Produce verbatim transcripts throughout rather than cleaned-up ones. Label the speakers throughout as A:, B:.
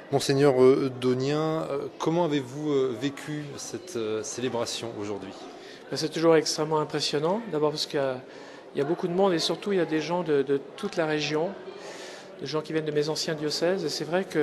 A: Monseigneur euh, Donien, euh, comment avez-vous euh, vécu cette euh, célébration aujourd'hui?
B: Ben, c'est toujours extrêmement impressionnant. D'abord parce qu'il y a, il y a beaucoup de monde et surtout il y a des gens de, de toute la région, des gens qui viennent de mes anciens diocèses. Et c'est vrai que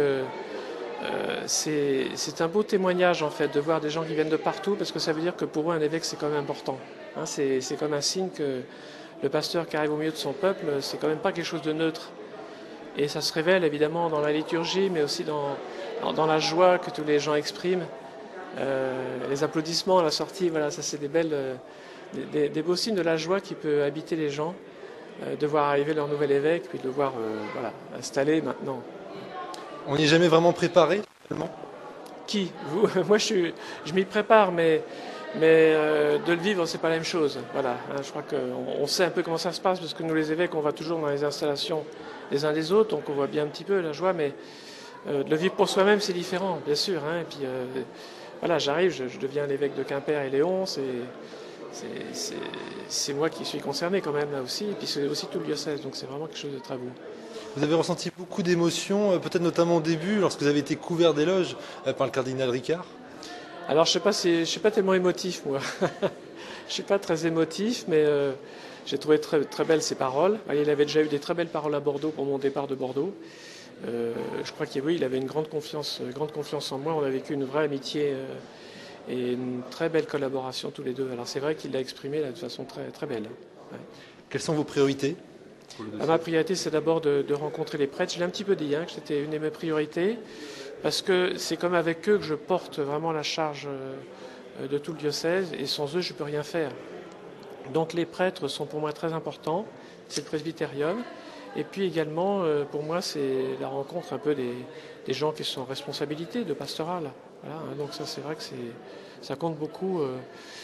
B: euh, c'est, c'est un beau témoignage en fait de voir des gens qui viennent de partout parce que ça veut dire que pour eux un évêque c'est quand même important. Hein, c'est, c'est comme un signe que le pasteur qui arrive au milieu de son peuple, c'est quand même pas quelque chose de neutre. Et ça se révèle évidemment dans la liturgie, mais aussi dans, dans, dans la joie que tous les gens expriment. Euh, les applaudissements à la sortie, voilà, ça c'est des belles, euh, des, des, beaux signes de la joie qui peut habiter les gens, euh, de voir arriver leur nouvel évêque, puis de le voir euh, voilà, installé maintenant.
A: On n'y est jamais vraiment préparé, finalement?
B: Qui vous Moi je, suis, je m'y prépare, mais, mais euh, de le vivre c'est pas la même chose. Voilà, hein, je crois qu'on on sait un peu comment ça se passe, parce que nous les évêques on va toujours dans les installations les uns des autres, donc on voit bien un petit peu la joie, mais euh, de le vivre pour soi-même c'est différent, bien sûr. Hein, et puis euh, voilà, j'arrive, je, je deviens l'évêque de Quimper et Léon, c'est, c'est, c'est, c'est moi qui suis concerné quand même là aussi, et puis c'est aussi tout le diocèse, donc c'est vraiment quelque chose de très beau.
A: Vous avez ressenti beaucoup d'émotions, euh, peut-être notamment au début, lorsque vous avez été couvert d'éloges euh, par le cardinal Ricard?
B: Alors je sais pas si je suis pas tellement émotif moi. Je suis pas très émotif, mais euh, j'ai trouvé très, très belles ses paroles. Il avait déjà eu des très belles paroles à Bordeaux pour mon départ de Bordeaux. Euh, je crois qu'il oui, il avait une grande confiance, grande confiance en moi. On a vécu une vraie amitié euh, et une très belle collaboration tous les deux. Alors c'est vrai qu'il l'a exprimé là, de façon très, très belle. Ouais.
A: Quelles sont vos priorités pour le
B: Ah, ma priorité, c'est d'abord de, de rencontrer les prêtres. Je l'ai un petit peu dit, hein, que c'était une de mes priorités, parce que c'est comme avec eux que je porte vraiment la charge euh, de tout le diocèse, et sans eux, je ne peux rien faire. Donc les prêtres sont pour moi très importants, c'est le presbytérium. Et puis également, euh, pour moi, c'est la rencontre un peu des, des gens qui sont en responsabilité de pastoral. Voilà, hein, donc ça, c'est vrai que c'est, ça compte beaucoup. Euh.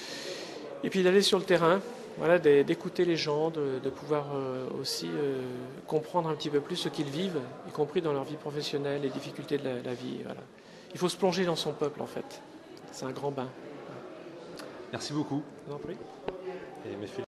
B: Et puis d'aller sur le terrain, voilà, d'écouter les gens, de, de pouvoir euh, aussi euh, comprendre un petit peu plus ce qu'ils vivent, y compris dans leur vie professionnelle, les difficultés de la, la vie. Voilà. Il faut se plonger dans son peuple, en fait. C'est un grand bain.
A: Merci beaucoup.
B: Je vous en prie.
A: Et mes